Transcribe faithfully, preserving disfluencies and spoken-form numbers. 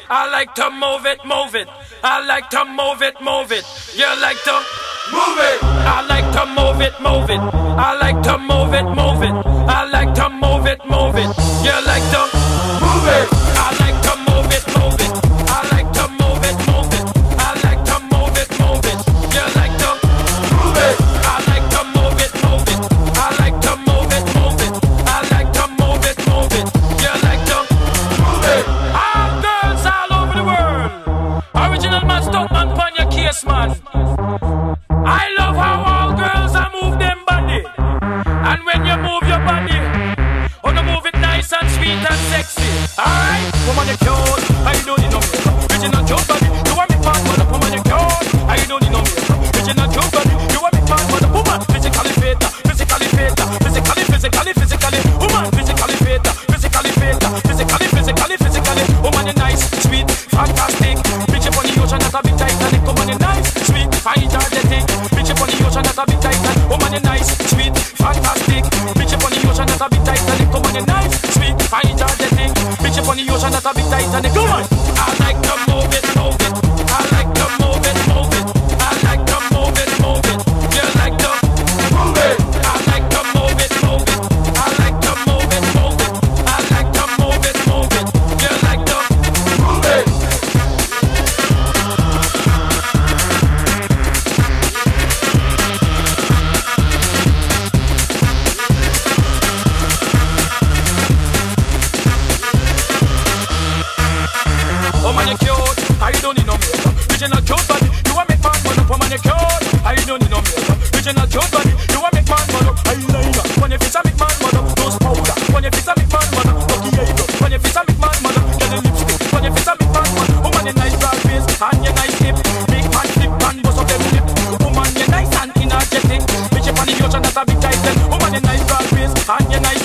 I like to move it, move it. I like to move it, move it. You like to move it. I like to move it, move it. I like to move it, move it. I like to move it, move it. You like to move it. I like to move it, move it. I like to move it, move it. I like to move it, move it. You like to move it. I like to move it, move it. I like to move it, move it. I like to move it, move it. You like to move it. All girls all over the world. Original man, stunt man, pon your case, man. I love how all girls are move them body. And when you move your body, oh, you move it nice and sweet and sexy. Alright, woman, you cute. I don't need no makeup. Original cute body. You want me part for the woman, you cute. I don't need no makeup. Original cute body. You want me part for the woman. Physically fit, physically fit, physically, physically, physically. Woman, physically fit, physically fit, physically, physically, physically. Woman, you nice, sweet, fantastic. Bitch up on the ocean, that's a bit Titanic. Woman, you nice, sweet, fine, energetic. Bitch up on the ocean, that's a bit Titanic. Woman, you nice, sweet, fantastic. Bitch up on the ocean, that's a bit Titanic. Woman, you nice, sweet, fine, energetic. Bitch up on the ocean, that's a bit Titanic. Come on. I like to move it, move it. I like to move it, move it. I like to move it, move it. You like to move it. I like to move it, move it. I like to move it, move it. I like to move it, move it. You like to move it. Oh man, you cute. I don't need no makeup. Original cute body. You want make man man up. Oh man, you cute. I don't need no makeup. Original cute body. You want make man man up. Eyeliner. When you face a make man man up. Nose powder. When you face a make man man up. Lucky eyebrow. When you face a make man man up. Get a lipstick. When you face a make man man up. Oh man, you nice broad face and you nice hip. Big man flip and bust up them lip. Oh man, you nice and energetic. Bitch up on the ocean, that's a big title. Oh man, you nice broad face and you nice